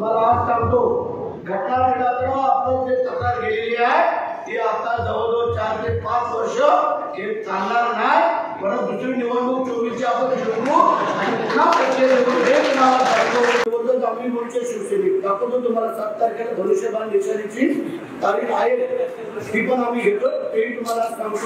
तुम्हाला आज सांगतो, घटना मंडळाकडे आपण जे तक्रार गेलेली आहे ती आता जवळजवळ 4 ते 5 वर्ष हे चालणार नाही. परत दुसरी निवडणूक 24ची आपण जिंकू आणि पुन्हा एक नाव सांगतो, आम्ही मूळचे शिवसैनिक दाखवतो तुम्हाला 7 तारखेला धनुष्यबाण निशाणीची तारीख आहे, ती पण आम्ही घेतो, तेही तुम्हाला सांगतो.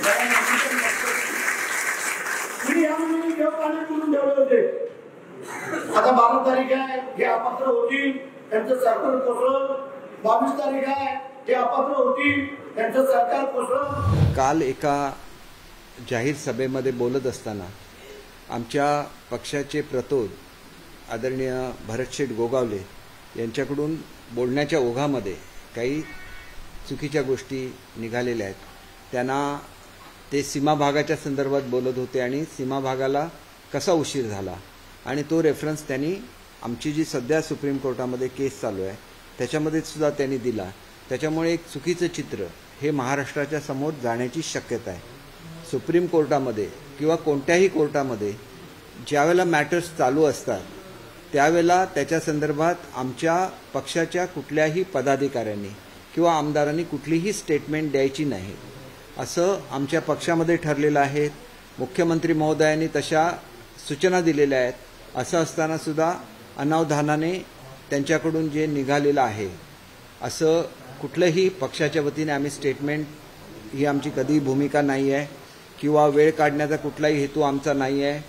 करून ठेवले होते, आता 12 तारीख आहे, हे अपात्र होतील त्यांचं सरकार कोसळलं. 22 तारीख आहे, ते अपात्र होतील त्यांचं सरकार कोसळलं. काल एका जाहीर सभेमध्ये बोलत असताना आमच्या पक्षाचे प्रतोद आदरणीय भरतशेठ गोगावले यांच्याकडून बोलण्याच्या ओघामध्ये काही चुकीच्या गोष्टी निघालेल्या आहेत. त्यांना ते सीमा भागाच्या संदर्भात बोलत होते आणि सीमा भागाला कसा उशीर झाला आणि तो रेफरन्स त्यांनी आमची जी सध्या सुप्रीम कोर्टामध्ये केस चालू आहे त्याच्यामध्ये सुद्धा त्यांनी दिला. त्याच्यामुळे एक चुकीचं चित्र हे महाराष्ट्राच्या समोर जाण्याची शक्यता आहे. सुप्रीम कोर्टामध्ये किंवा कोणत्याही कोर्टामध्ये ज्यावेळेला मॅटर्स चालू असतात त्यावेळेला त्याच्या संदर्भात आमच्या पक्षाच्या कुठल्याही पदाधिकाऱ्यांनी किंवा आमदारांनी कुठलीही स्टेटमेंट द्यायची नाही असं आमच्या पक्षामध्ये ठरलेलं आहे. मुख्यमंत्री महोदयांनी तशा सूचना दिलेल्या आहेत. असं असताना सुद्धा अनावधानाने त्यांच्याकडून जे निघालेलं आहे असं कुठलंही पक्षाच्या वतीने आम्ही स्टेटमेंट ही आमची कधी भूमिका नाही आहे किंवा वेळ काढण्याचा कुठलाही हेतू आमचा नाही आहे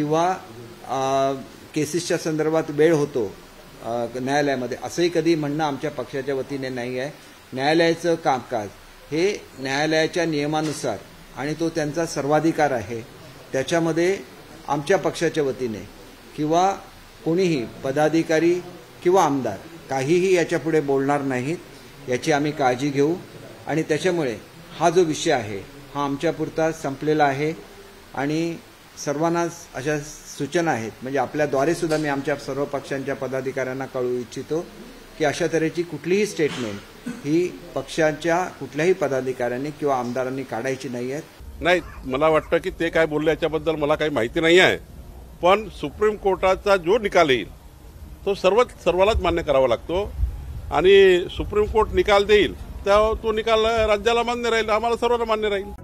किंवा केसेसच्या संदर्भात वेळ होतो न्यायालयामध्ये असंही कधी म्हणणं आमच्या पक्षाच्या वतीने नाही आहे. न्यायालयाचं कामकाज हे न्यायालयाच्या नियमानुसार आणि तो त्यांचा सर्वाधिकार आहे, त्याच्यामध्ये आमच्या पक्षाच्या वतीने किंवा कोणीही पदाधिकारी किंवा आमदार काहीही याच्यापुढे बोलणार नाहीत याची आम्ही काळजी घेऊ. आणि त्याच्यामुळे हा जो विषय आहे हा आमच्यापुरता संपलेला आहे आणि सर्वांनाच अशा सूचना आहेत, म्हणजे आपल्याद्वारे सुद्धा मी आमच्या सर्व पक्षांच्या पदाधिकाऱ्यांना कळवू इच्छितो की अशा तऱ्हेची कुठलीही स्टेटमेंट ही पक्षाच्या कुठल्याही पदाधिकाऱ्यांनी किंवा आमदारांनी काढायची नाही आहेत. नाही, मला वाटतं की ते काय बोलले याच्याबद्दल मला काही माहिती नाही आहे, पण सुप्रीम कोर्टाचा जो निकाल येईल तो सर्वालाच मान्य करावा लागतो आणि सुप्रीम कोर्ट निकाल देईल तेव्हा तो निकाल राज्याला मान्य राहील, आम्हाला सर्वांना मान्य राहील.